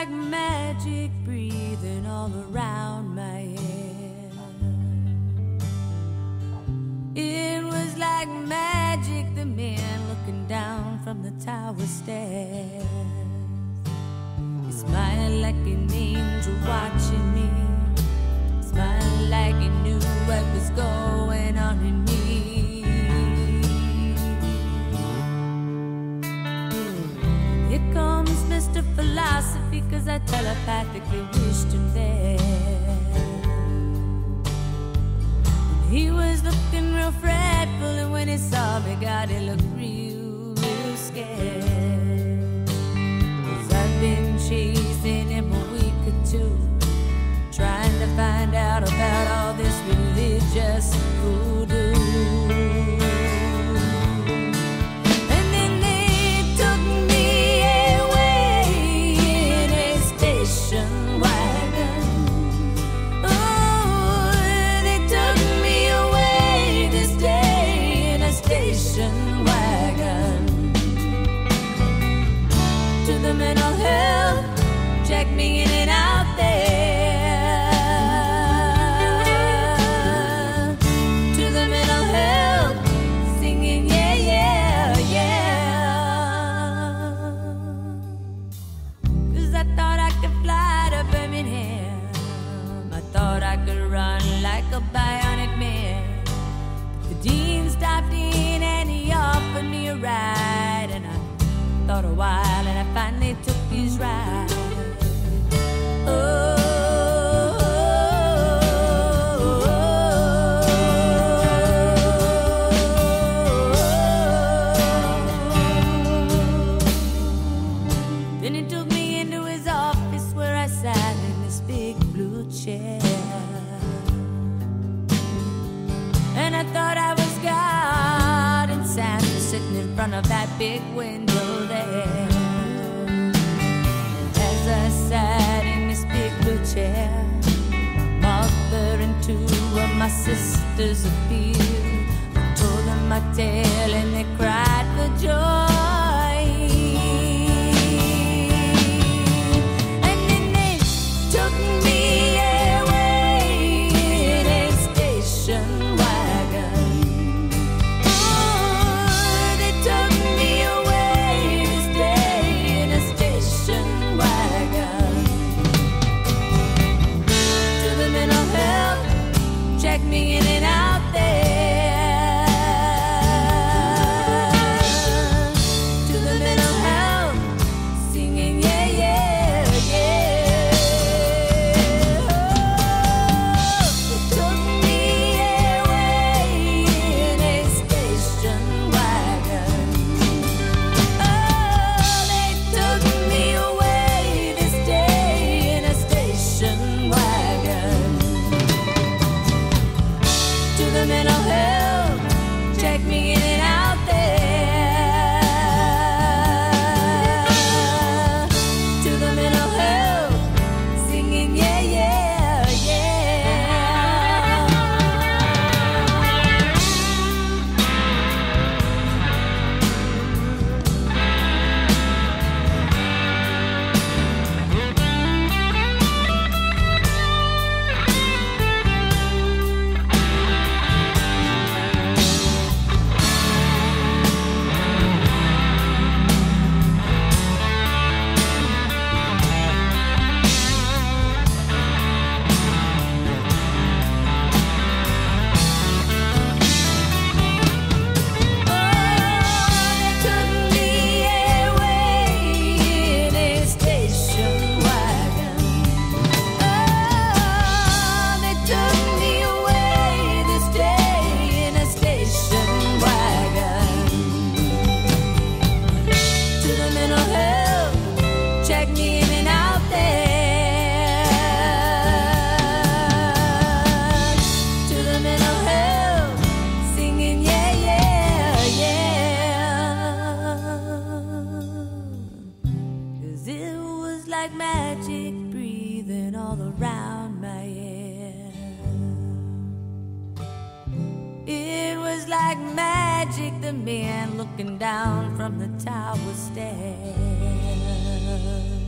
like magic breathing all around my head. It was like magic, the man looking down from the tower stairs. He smiled like an angel watching me, smiled like he knew what was going on in me. Here comes Mr. Philosophy, 'cause I telepathically wished him there. And he was looking real fretful, and when he saw me, God, he looked real scared. 'Cause I've been chasing him a week or two, trying to find out about all this religious voodoo. And then they took me away in a station wagon. Oh, they took me away this day in a station wagon. To the mental health, check me in and out there. A bionic man. The dean stopped in and he offered me a ride, and I thought a while and I finally took his ride. Then he took me into his office where I sat in this big blue chair. And I thought I was God and Santa sitting in front of that big window there. As I sat in this big blue chair, mother and two of my sisters appeared. I told them my tale and they cried for joy. And then they took me away in a station wagon. Check me in and out there. To the mental health, singing yeah, yeah, yeah. Oh, they took me away in a station wagon. Oh, they took me away this day in a station wagon. To the mental health, check me in and out there. To the mental health, singing yeah, yeah, like magic breathing all around my head. It was like magic, the man looking down from the tower stairs.